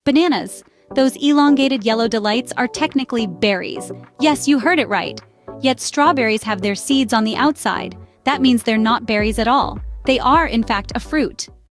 Bananas. Those elongated yellow delights are technically berries. Yes, you heard it right. Yet strawberries have their seeds on the outside. That means they're not berries at all. They are, in fact, a fruit.